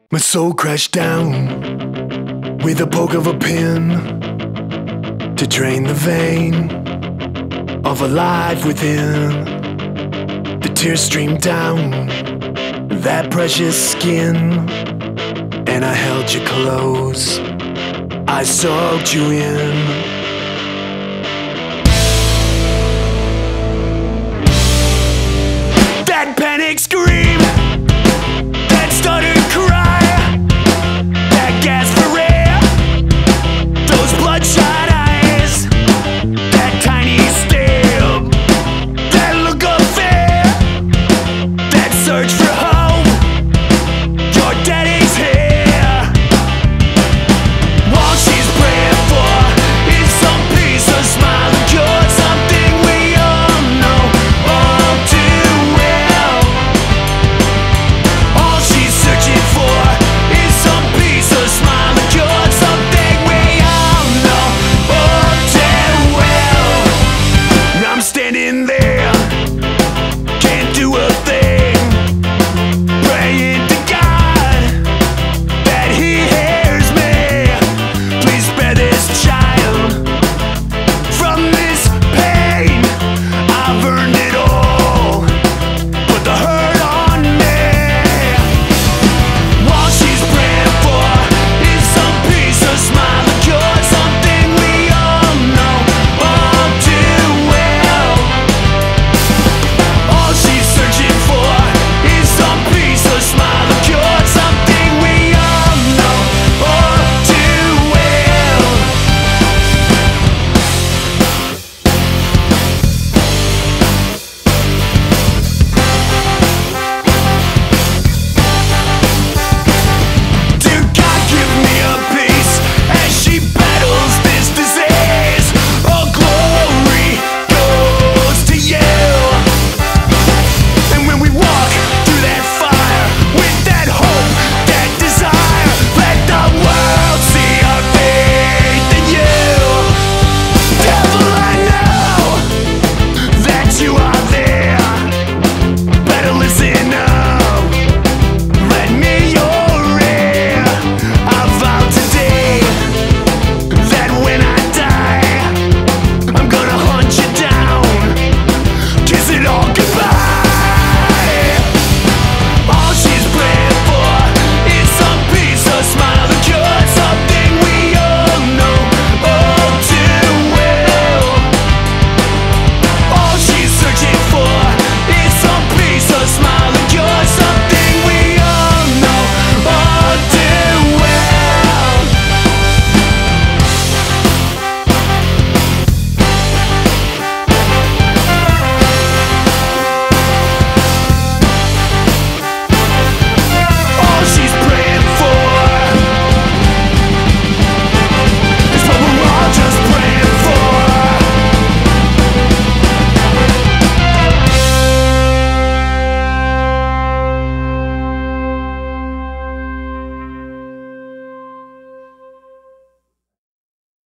My soul crashed down with a poke of a pin to drain the vein of a life within. The tears streamed down that precious skin, and I held you close, I soaked you in. That panic scream, that stuttered cry,